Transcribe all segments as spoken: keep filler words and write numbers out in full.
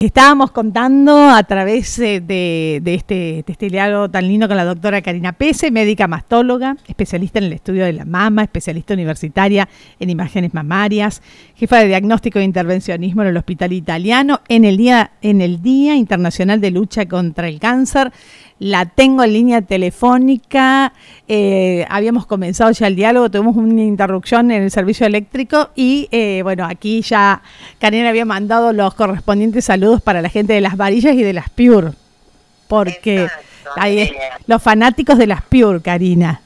que estábamos contando a través de, de, este, de este diálogo tan lindo con la doctora Karina Pese, médica mastóloga, especialista en el estudio de la mama, especialista universitaria en imágenes mamarias, jefa de diagnóstico e intervencionismo en el Hospital Italiano, en el Día, en el Día Internacional de Lucha contra el Cáncer. La tengo en línea telefónica, eh, habíamos comenzado ya el diálogo, tuvimos una interrupción en el servicio eléctrico y eh, bueno, aquí ya Karina había mandado los correspondientes saludos para la gente de Las Varillas y de Las Pure, porque exacto, hay es, los fanáticos de Las Pure, Karina.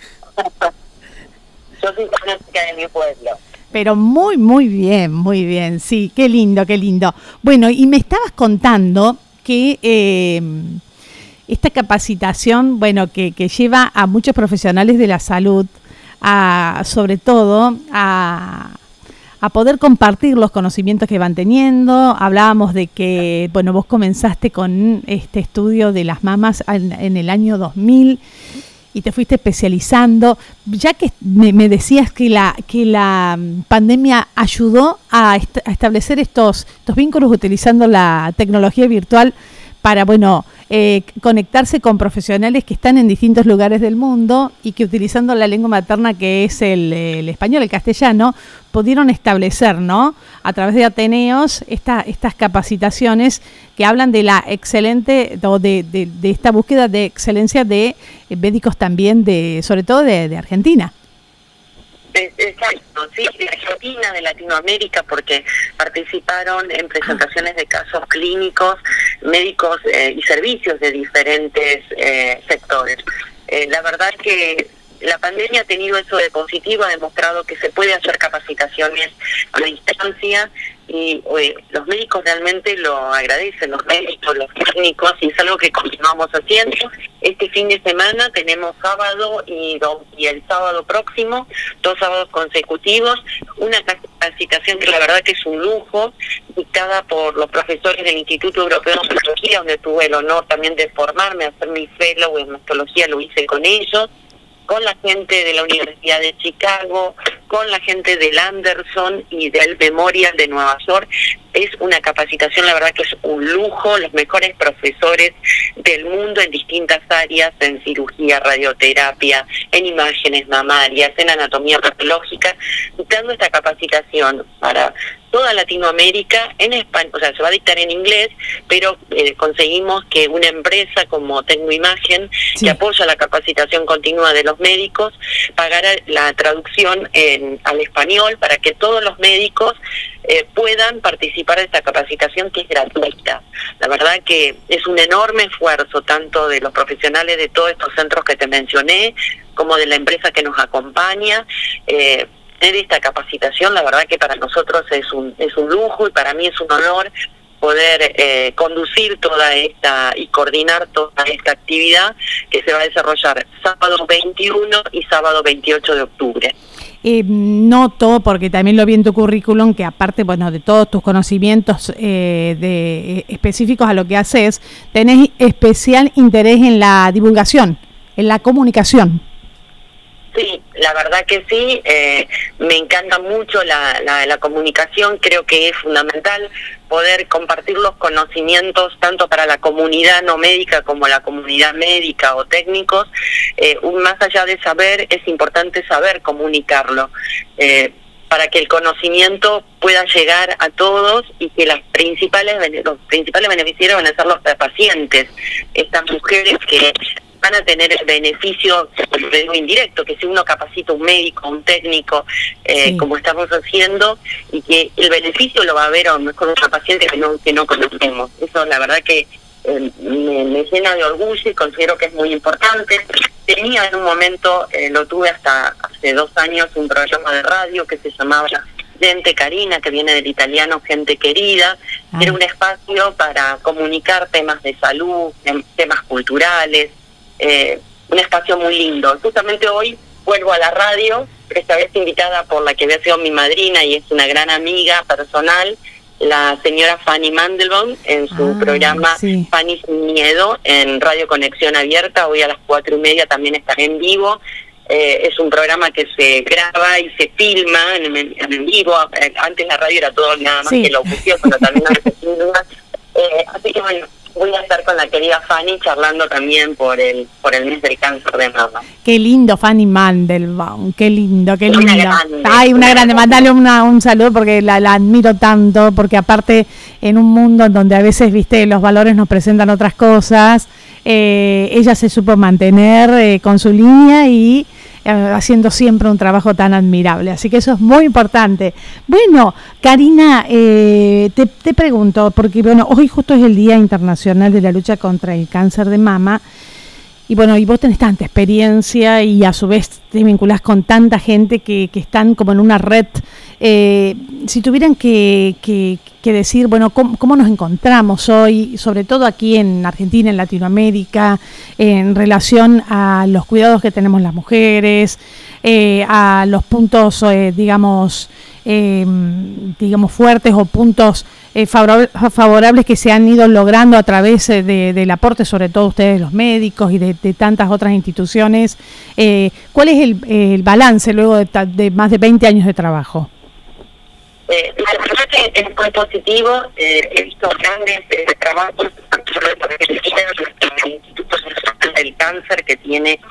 Yo soy fanática de mi pueblo. Pero muy, muy bien, muy bien, sí, qué lindo, qué lindo. Bueno, y me estabas contando que... Eh, esta capacitación, bueno, que, que lleva a muchos profesionales de la salud, a, sobre todo, a, a poder compartir los conocimientos que van teniendo. Hablábamos de que, bueno, vos comenzaste con este estudio de las mamas en, en el año dos mil y te fuiste especializando. Ya que me, me decías que la, que la pandemia ayudó a, est a establecer estos, estos vínculos utilizando la tecnología virtual para, bueno, eh, conectarse con profesionales que están en distintos lugares del mundo y que utilizando la lengua materna que es el, el español, el castellano, pudieron establecer, ¿no?, a través de Ateneos esta, estas capacitaciones que hablan de la excelente, o de, de, de esta búsqueda de excelencia de médicos también, de sobre todo de, de Argentina. Exacto, sí, de Argentina, de Latinoamérica, porque participaron en presentaciones de casos clínicos, médicos eh, y servicios de diferentes eh, sectores. Eh, la verdad que la pandemia ha tenido eso de positivo, ha demostrado que se puede hacer capacitaciones a distancia y eh, los médicos realmente lo agradecen, los médicos, los técnicos, y es algo que continuamos haciendo. Este fin de semana tenemos sábado y, do, y el sábado próximo, dos sábados consecutivos, una capacitación que la verdad que es un lujo, dictada por los profesores del Instituto Europeo de Mastología, donde tuve el honor también de formarme, hacer mi fellow en mastología, lo hice con ellos, con la gente de la Universidad de Chicago, con la gente del Anderson y del Memorial de Nueva York. Es una capacitación, la verdad que es un lujo, los mejores profesores del mundo en distintas áreas, en cirugía, radioterapia, en imágenes mamarias, en anatomía patológica, dando esta capacitación para toda Latinoamérica en español. O sea, se va a dictar en inglés, pero eh, conseguimos que una empresa como Tecnoimagen, sí, que apoya la capacitación continua de los médicos, pagara la traducción en, al español para que todos los médicos eh, puedan participar de esta capacitación, que es gratuita. La verdad que es un enorme esfuerzo, tanto de los profesionales de todos estos centros que te mencioné, como de la empresa que nos acompaña. Eh, tener esta capacitación, la verdad que para nosotros es un, es un lujo, y para mí es un honor poder eh, conducir toda esta y coordinar toda esta actividad que se va a desarrollar sábado veintiuno y sábado veintiocho de octubre. Eh, noto, porque también lo vi en tu currículum, que aparte, bueno, de todos tus conocimientos eh, de, eh, específicos a lo que haces, tenés especial interés en la divulgación, en la comunicación. Sí, la verdad que sí, eh, me encanta mucho la, la, la comunicación, creo que es fundamental poder compartir los conocimientos tanto para la comunidad no médica como la comunidad médica o técnicos. Eh, más allá de saber, es importante saber comunicarlo, eh, para que el conocimiento pueda llegar a todos y que las principales los principales beneficiarios van a ser los pacientes, estas mujeres que van a tener el beneficio indirecto, que si uno capacita a un médico, a un técnico, eh, sí, como estamos haciendo, y que el beneficio lo va a ver a lo mejor una paciente que no, que no conocemos. Eso la verdad que eh, me, me llena de orgullo y considero que es muy importante. Tenía en un momento, eh, lo tuve hasta hace dos años, un programa de radio que se llamaba Gente Carina, que viene del italiano Gente Querida. Ah. Era un espacio para comunicar temas de salud, temas culturales, Eh, un espacio muy lindo. Justamente hoy vuelvo a la radio, pero esta vez invitada por la que había sido mi madrina y es una gran amiga personal, la señora Fanny Mandelbaum, en su ah, programa sí. Fanny Sin Miedo, en Radio Conexión Abierta. Hoy a las cuatro y media también estaré en vivo. Eh, es un programa que se graba y se filma en, en, en vivo. Antes la radio era todo nada más sí. que locución, pero también a veces filma. Así que bueno, voy a estar con la querida Fanny charlando también por el por el mes del cáncer de mama. Qué lindo, Fanny Mandelbaum, qué lindo, qué lindo. Una grande, Ay, una, una grande, mandale una, un saludo porque la, la admiro tanto, porque aparte en un mundo en donde a veces, viste, los valores nos presentan otras cosas, eh, ella se supo mantener eh, con su línea y eh, haciendo siempre un trabajo tan admirable, así que eso es muy importante. Bueno, Karina, eh, te, te pregunto, porque bueno, hoy justo es el Día Internacional de la Lucha contra el Cáncer de Mama, y bueno, y vos tenés tanta experiencia y a su vez te vinculás con tanta gente que, que están como en una red. Eh, si tuvieran que, que, que decir, bueno, ¿cómo, cómo nos encontramos hoy, sobre todo aquí en Argentina, en Latinoamérica, en relación a los cuidados que tenemos las mujeres, eh, a los puntos, eh, digamos, eh, digamos, fuertes o puntos eh, favorables, favorables que se han ido logrando a través de, del aporte, sobre todo ustedes los médicos y de, de tantas otras instituciones? Eh, ¿Cuál es el, el balance luego de, de más de veinte años de trabajo? Eh, la verdad que es muy positivo. Eh, he visto grandes eh, trabajos el Instituto Nacional del Cáncer, que tiene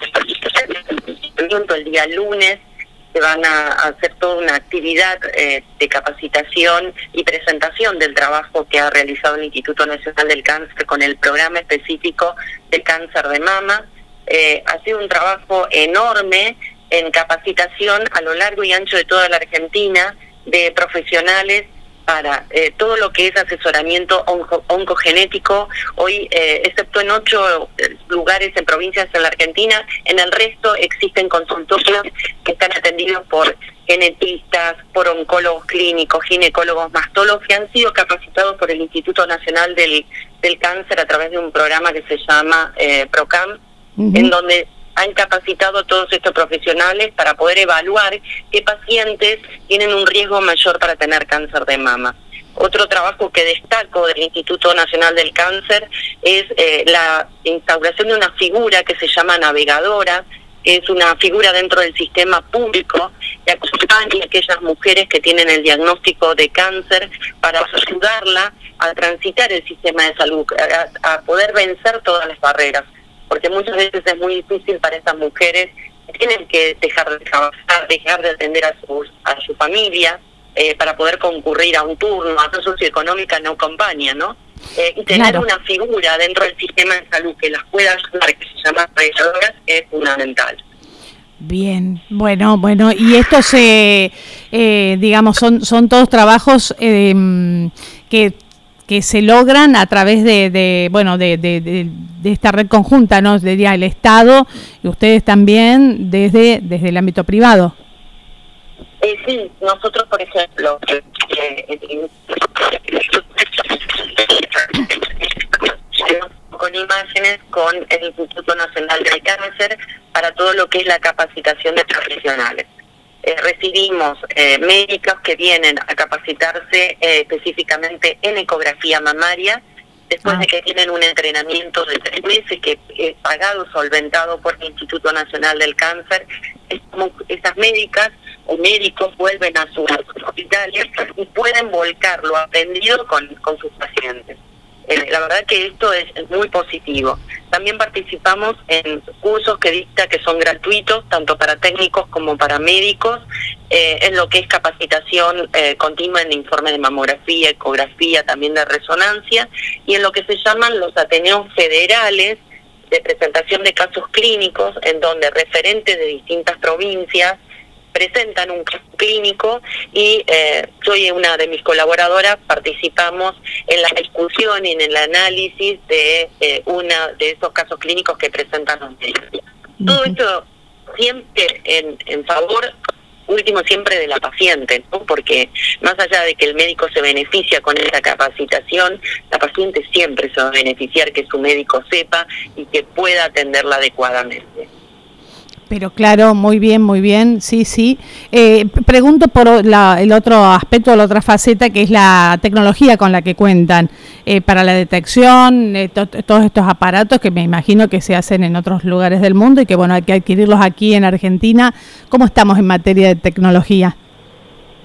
el día lunes. Se van a hacer toda una actividad eh, de capacitación y presentación del trabajo que ha realizado el Instituto Nacional del Cáncer con el programa específico de cáncer de mama. Eh, ha sido un trabajo enorme en capacitación a lo largo y ancho de toda la Argentina de profesionales para eh, todo lo que es asesoramiento onco, oncogenético. Hoy, eh, excepto en ocho lugares en provincias en la Argentina, en el resto existen consultorios que están atendidos por genetistas, por oncólogos clínicos, ginecólogos, mastólogos, que han sido capacitados por el Instituto Nacional del, del Cáncer a través de un programa que se llama eh, PROCAM, uh-huh. en donde han capacitado a todos estos profesionales para poder evaluar qué pacientes tienen un riesgo mayor para tener cáncer de mama. Otro trabajo que destaco del Instituto Nacional del Cáncer es eh, la instauración de una figura que se llama navegadora, que es una figura dentro del sistema público que acompaña a aquellas mujeres que tienen el diagnóstico de cáncer para ayudarla a transitar el sistema de salud, a, a poder vencer todas las barreras. Porque muchas veces es muy difícil para estas mujeres que tienen que dejar de trabajar, dejar de atender a su, a su familia, eh, para poder concurrir a un turno. A la socioeconómica no acompaña, ¿no? Eh, y tener claro. una figura dentro del sistema de salud que las pueda ayudar, que se llama mediadoras, es fundamental. Bien, bueno, bueno, y estos, eh, eh, digamos, son, son todos trabajos eh, que... que se logran a través de, de bueno, de, de, de, de esta red conjunta, ¿no? Diría el Estado y ustedes también desde, desde el ámbito privado. Eh, sí, nosotros, por ejemplo, eh, eh, con imágenes con el Instituto Nacional del Cáncer para todo lo que es la capacitación de profesionales. Eh, recibimos eh, médicos que vienen a capacitarse eh, específicamente en ecografía mamaria, después ah. de que tienen un entrenamiento de tres meses que es pagado, solventado por el Instituto Nacional del Cáncer. Estas médicas o médicos vuelven a sus hospitales y pueden volcar lo aprendido con, con sus pacientes. Eh, la verdad que esto es, es muy positivo. También participamos en cursos que dicta que son gratuitos, tanto para técnicos como para médicos, eh, en lo que es capacitación eh, continua en informes de mamografía, ecografía, también de resonancia, y en lo que se llaman los Ateneos Federales de presentación de casos clínicos, en donde referentes de distintas provincias presentan un caso clínico y eh, yo y una de mis colaboradoras participamos en la discusión y en el análisis de eh, una de esos casos clínicos que presentan los médicos. Uh-huh. Todo esto siempre en, en favor último siempre de la paciente, ¿no? Porque más allá de que el médico se beneficia con esa capacitación, la paciente siempre se va a beneficiar que su médico sepa y que pueda atenderla adecuadamente. Pero claro, muy bien, muy bien, sí, sí. Eh, pregunto por la, el otro aspecto, la otra faceta, que es la tecnología con la que cuentan eh, para la detección, eh, to, todos estos aparatos que me imagino que se hacen en otros lugares del mundo y que, bueno, hay que adquirirlos aquí en Argentina. ¿Cómo estamos en materia de tecnología?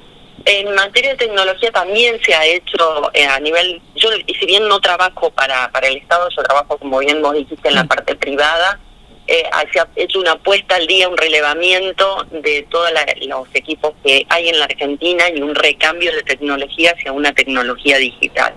En materia de tecnología también se ha hecho eh, a nivel, yo si bien no trabajo para, para el Estado, yo trabajo, como bien vos dijiste, en la parte privada, eh, se ha hecho una puesta al día, un relevamiento de todos los equipos que hay en la Argentina y un recambio de tecnología hacia una tecnología digital.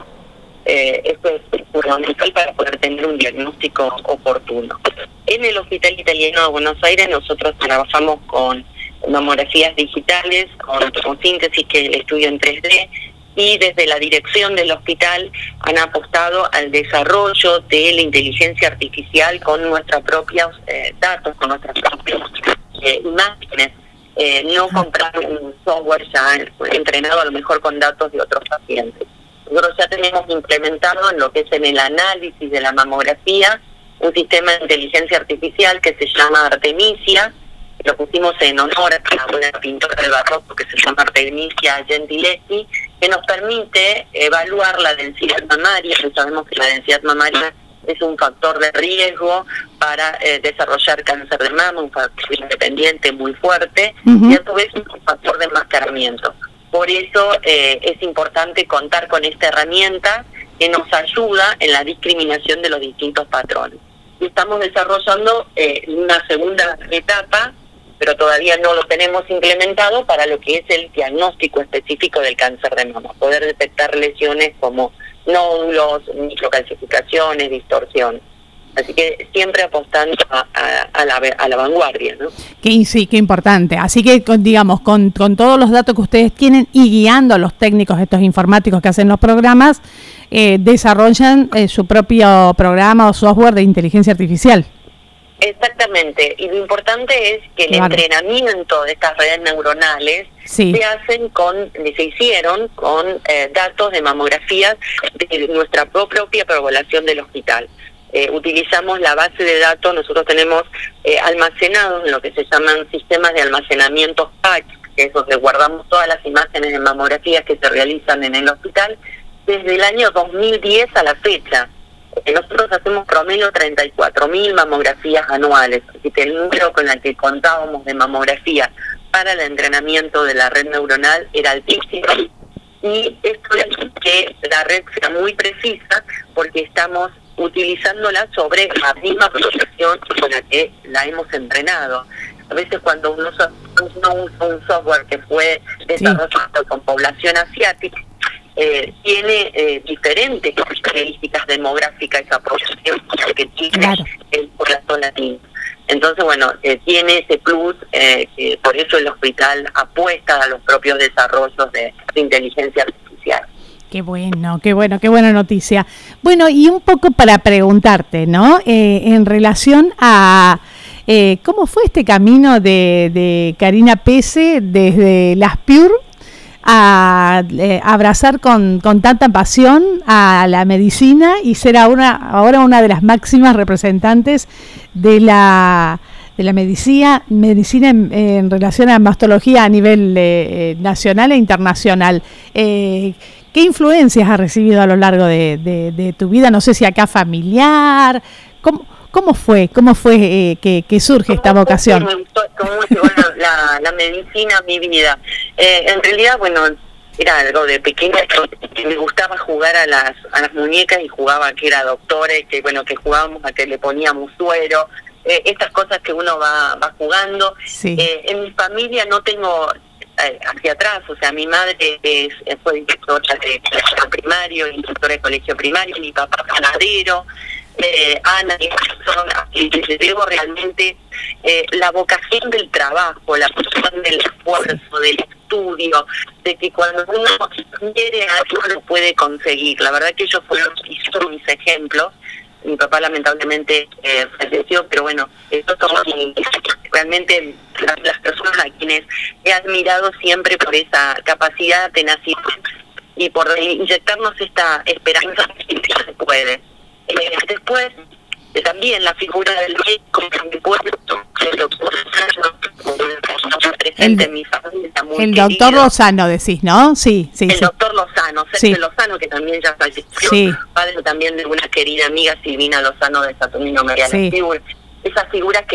Eh, esto es fundamental para poder tener un diagnóstico oportuno. En el Hospital Italiano de Buenos Aires nosotros trabajamos con mamografías digitales, con, con síntesis, que es el estudio en tres D, y desde la dirección del hospital han apostado al desarrollo de la inteligencia artificial con nuestros propios eh, datos, con nuestras propias eh, imágenes, eh, no comprar un software ya entrenado a lo mejor con datos de otros pacientes. Nosotros ya tenemos implementado en lo que es en el análisis de la mamografía un sistema de inteligencia artificial que se llama Artemisia. Lo pusimos en honor a una pintora del barroco que se llama Artemisia Gentileschi, que nos permite evaluar la densidad mamaria. Sabemos que la densidad mamaria es un factor de riesgo para eh, desarrollar cáncer de mama, un factor independiente muy fuerte, uh-huh. y a su vez un factor de enmascaramiento. Por eso eh, es importante contar con esta herramienta que nos ayuda en la discriminación de los distintos patrones. Y estamos desarrollando eh, una segunda etapa, pero todavía no lo tenemos implementado para lo que es el diagnóstico específico del cáncer de mama, poder detectar lesiones como nódulos, microcalcificaciones, distorsión. Así que siempre apostando a, a, a, la, a la vanguardia, ¿no? Que, sí, qué importante. Así que, con, digamos, con, con todos los datos que ustedes tienen y guiando a los técnicos, estos informáticos que hacen los programas, eh, desarrollan eh, su propio programa o software de inteligencia artificial. Exactamente, y lo importante es que el claro. entrenamiento de estas redes neuronales sí. se hacen con, se hicieron con eh, datos de mamografías de nuestra propia población del hospital. Eh, utilizamos la base de datos, nosotros tenemos eh, almacenados en lo que se llaman sistemas de almacenamiento patch, que es donde guardamos todas las imágenes de mamografías que se realizan en el hospital, desde el año dos mil diez a la fecha. Eh, nosotros hacemos promedio treinta y cuatro mil mamografías anuales, así que el número con el que contábamos de mamografías para el entrenamiento de la red neuronal era altísimo, y esto es que la red sea muy precisa porque estamos utilizándola sobre la misma proyección con la que la hemos entrenado. A veces cuando uno usa, uno usa un software que fue desarrollado sí. con población asiática, eh, tiene eh, diferentes características demográficas esa proyección que tiene claro. el población latino. Entonces, bueno, eh, tiene ese plus, eh, que por eso el hospital apuesta a los propios desarrollos de, de inteligencia artificial. Qué bueno, qué bueno, qué buena noticia. Bueno, y un poco para preguntarte, ¿no? Eh, en relación a eh, cómo fue este camino de, de Karina Pese desde las Pure a eh, abrazar con, con tanta pasión a la medicina y ser ahora, ahora una de las máximas representantes de la de la medicina, medicina en, en relación a mastología a nivel eh, nacional e internacional. Eh, ¿Qué influencias has recibido a lo largo de, de, de tu vida? No sé si acá familiar. ¿Cómo, cómo fue? ¿Cómo fue eh, que, que surge esta vocación? ¿Cómo llegó la, la medicina a mi vida? Eh, en realidad, bueno, era algo de pequeña que me gustaba jugar a las a las muñecas y jugaba que era doctores, que bueno, que jugábamos a que le poníamos suero. Eh, estas cosas que uno va, va jugando. Sí. Eh, en mi familia no tengo hacia atrás, o sea, mi madre es, fue instructora de colegio primario, instructora de colegio primario, mi papá panadero, eh, Ana, y les digo realmente eh, la vocación del trabajo, la vocación del esfuerzo, del estudio, de que cuando uno quiere algo lo puede conseguir. La verdad que ellos fueron, son mis ejemplos. Mi papá lamentablemente eh, falleció, pero bueno, eso son realmente las, las personas a quienes he admirado siempre por esa capacidad, tenacidad y por inyectarnos esta esperanza que se puede. Eh, después, eh, también la figura del médico en mi pueblo, el doctor Lozano, presente en mi familia, muy El doctor querido. Lozano decís, ¿no? Sí, sí. El sí. doctor Lozano, Sergio sí. Lozano, que también ya falleció, sí. padre también de una querida amiga, Silvina Lozano, de Saturnino Mariana. Sí. Esas figuras que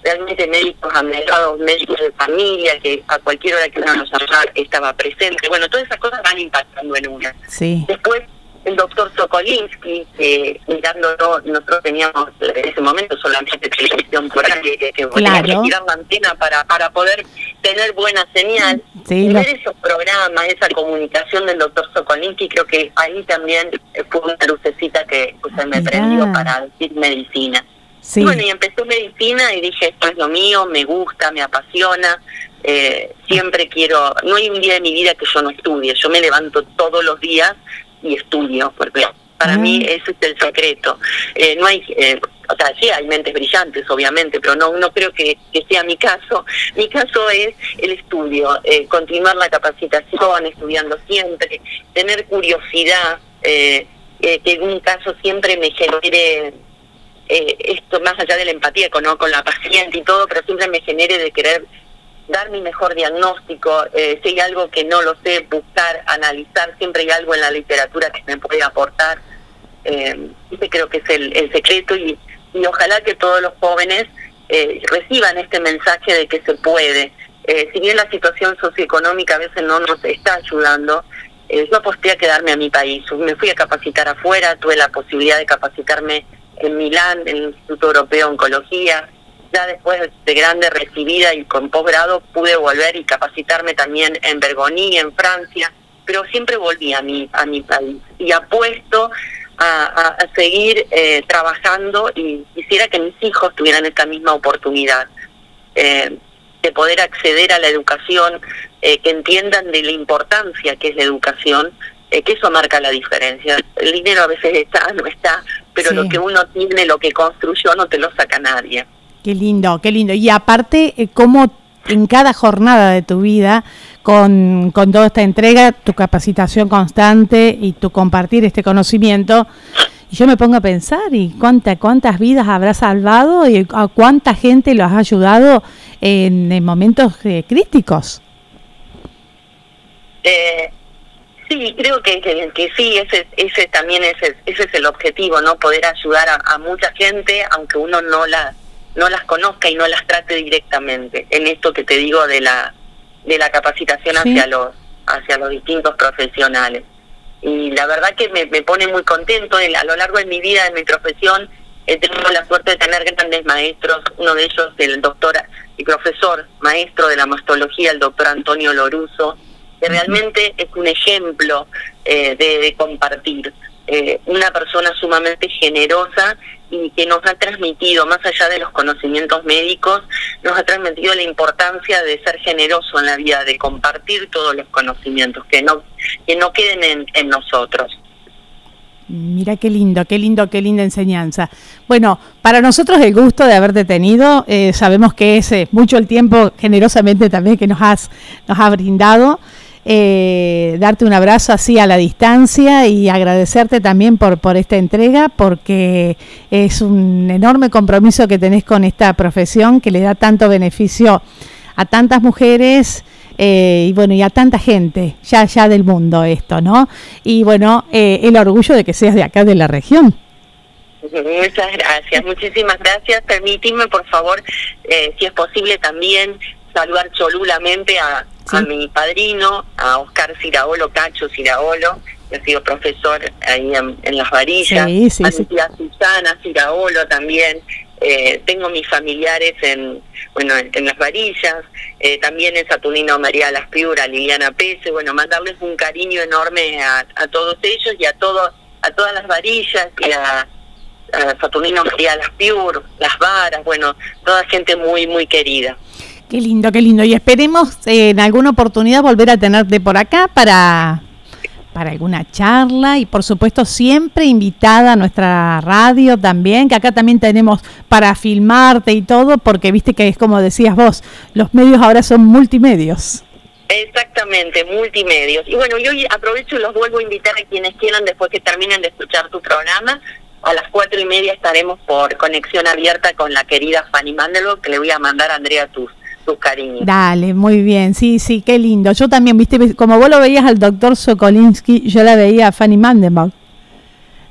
realmente médicos abnegados, médicos de familia, que a cualquier hora que uno nos llamara estaba presente. Bueno, todas esas cosas van impactando en una. Sí. Después, el doctor Sokolinsky, que mirándolo, nosotros teníamos en ese momento solamente televisión por ahí, que, que claro. que tirar la antena para, para poder tener buena señal. Sí, y lo... ver esos programas, esa comunicación del doctor Sokolinsky, creo que ahí también fue una lucecita que se me Mirá. prendió para decir medicina. Sí. Y bueno, y empecé medicina y dije, esto es lo mío, me gusta, me apasiona, eh, siempre quiero, no hay un día de mi vida que yo no estudie, yo me levanto todos los días y estudio, porque para ah. mí ese es el secreto. Eh, no hay, eh, o sea, sí hay mentes brillantes, obviamente, pero no no creo que, que sea mi caso. Mi caso es el estudio, eh, continuar la capacitación, estudiando siempre, tener curiosidad, eh, eh, que en un caso siempre me genere eh, esto, más allá de la empatía con, ¿no? con la paciente y todo, pero siempre me genere de querer dar mi mejor diagnóstico, eh, si hay algo que no lo sé, buscar, analizar, siempre hay algo en la literatura que me puede aportar. Eh, ese creo que es el, el secreto y, y ojalá que todos los jóvenes eh, reciban este mensaje de que se puede. Eh, si bien la situación socioeconómica a veces no nos está ayudando, eh, yo aposté a quedarme a mi país. Me fui a capacitar afuera, tuve la posibilidad de capacitarme en Milán, en el Instituto Europeo de Oncología. Ya después de grande recibida y con posgrado pude volver y capacitarme también en Bergony, en Francia, pero siempre volví a mi, a mi país y apuesto a, a, a seguir eh, trabajando y quisiera que mis hijos tuvieran esta misma oportunidad eh, de poder acceder a la educación, eh, que entiendan de la importancia que es la educación, eh, que eso marca la diferencia. El dinero a veces está, no está, pero sí. Lo que uno tiene, lo que construyó, no te lo saca nadie. Qué lindo, qué lindo. Y aparte, eh, cómo en cada jornada de tu vida, con, con toda esta entrega, tu capacitación constante y tu compartir este conocimiento, y yo me pongo a pensar, ¿y cuánta, cuántas vidas habrás salvado y a cuánta gente lo has ayudado en, en momentos eh, críticos? Eh, sí, creo que, que, que sí, ese, ese también ese, ese es el objetivo, ¿no? Poder ayudar a, a mucha gente, aunque uno no la... no las conozca y no las trate directamente, en esto que te digo de la de la capacitación sí. hacia los hacia los distintos profesionales. Y la verdad que me, me pone muy contento. A lo largo de mi vida, en mi profesión, he tenido la suerte de tener grandes maestros, uno de ellos el doctor y profesor maestro de la mastología, el doctor Antonio Loruso, que realmente es un ejemplo eh, de, de compartir. Eh, una persona sumamente generosa y que nos ha transmitido, más allá de los conocimientos médicos, nos ha transmitido la importancia de ser generoso en la vida, de compartir todos los conocimientos, que no que no queden en, en nosotros. Mira qué lindo, qué lindo, qué linda enseñanza. Bueno, para nosotros el gusto de haberte tenido, eh, sabemos que es eh, mucho el tiempo generosamente también que nos has, nos has brindado. Eh, darte un abrazo así a la distancia y agradecerte también por, por esta entrega, porque es un enorme compromiso que tenés con esta profesión que le da tanto beneficio a tantas mujeres eh, y bueno, y a tanta gente ya, ya del mundo esto, ¿no? Y bueno, eh, el orgullo de que seas de acá de la región. Muchas gracias, muchísimas gracias. Permitidme, por favor, eh, si es posible también saludar cholulamente a Sí. a mi padrino, a Oscar Ciraolo, Cacho Ciraolo, que ha sido profesor ahí en, en Las Varillas, sí, sí, a mi tía sí. Susana Ciraolo también. Eh, tengo mis familiares en bueno en, en Las Varillas, eh, también en Saturnino María Las Piura, Liliana Pese. Bueno, mandarles un cariño enorme a, a todos ellos y a todo, a todas Las Varillas y a, a Saturnino María Las Piura, Las Varas, bueno, toda gente muy, muy querida. Qué lindo, qué lindo. Y esperemos eh, en alguna oportunidad volver a tenerte por acá para, para alguna charla y por supuesto siempre invitada a nuestra radio también, que acá también tenemos para filmarte y todo, porque viste que es como decías vos, los medios ahora son multimedios. Exactamente, multimedios. Y bueno, yo aprovecho y los vuelvo a invitar a quienes quieran después que terminen de escuchar tu programa. A las cuatro y media estaremos por conexión abierta con la querida Fanny Mandelberg, que le voy a mandar a Andrea tus tus cariños. Dale, muy bien, sí, sí, qué lindo. Yo también, viste, como vos lo veías al doctor Sokolinsky, yo la veía a Fanny Mandelberg. Un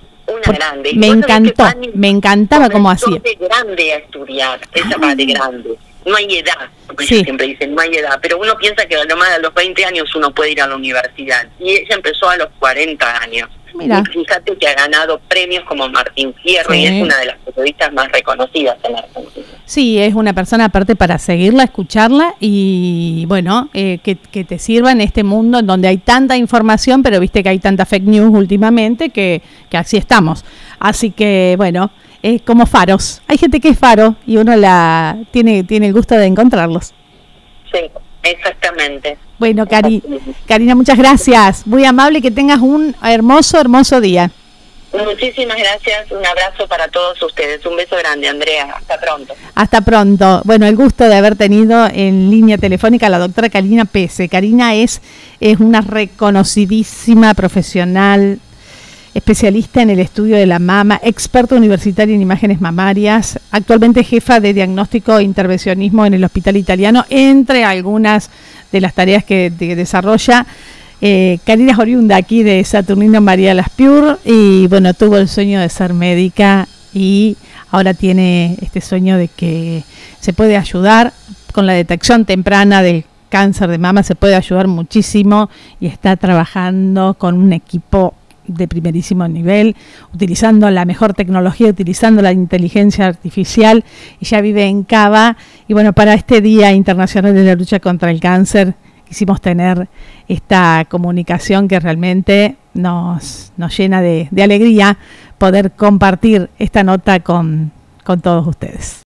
Por, grande. Me encantó, me encantaba cómo hacía. De grande a estudiar, esa va de grande. No hay edad, porque sí. siempre dicen no hay edad, pero uno piensa que a lo más a los veinte años uno puede ir a la universidad. Y ella empezó a los cuarenta años. Mira. Y fíjate que ha ganado premios como Martín Fierro, sí. Y es una de las periodistas más reconocidas en la Argentina. Sí, es una persona aparte para seguirla, escucharla y bueno, eh, que, que te sirva en este mundo en donde hay tanta información, pero viste que hay tanta fake news últimamente que, que así estamos. Así que bueno, es como faros. Hay gente que es faro y uno la tiene, tiene el gusto de encontrarlos. Sí. Exactamente. Bueno, Cari, Karina, muchas gracias. Muy amable, que tengas un hermoso, hermoso día. Muchísimas gracias. Un abrazo para todos ustedes. Un beso grande, Andrea. Hasta pronto. Hasta pronto. Bueno, el gusto de haber tenido en línea telefónica a la doctora Karina Pese. Karina es, es una reconocidísima profesional, especialista en el estudio de la mama, experta universitaria en imágenes mamarias, actualmente jefa de diagnóstico e intervencionismo en el Hospital Italiano, entre algunas de las tareas que, que desarrolla. Eh, Karina es oriunda aquí de Saturnino María Laspiur y bueno, tuvo el sueño de ser médica y ahora tiene este sueño de que se puede ayudar con la detección temprana del cáncer de mama, se puede ayudar muchísimo y está trabajando con un equipo de primerísimo nivel, utilizando la mejor tecnología, utilizando la inteligencia artificial. Ella vive en Cava y bueno, para este Día Internacional de la Lucha contra el Cáncer quisimos tener esta comunicación que realmente nos, nos llena de, de alegría poder compartir esta nota con, con todos ustedes.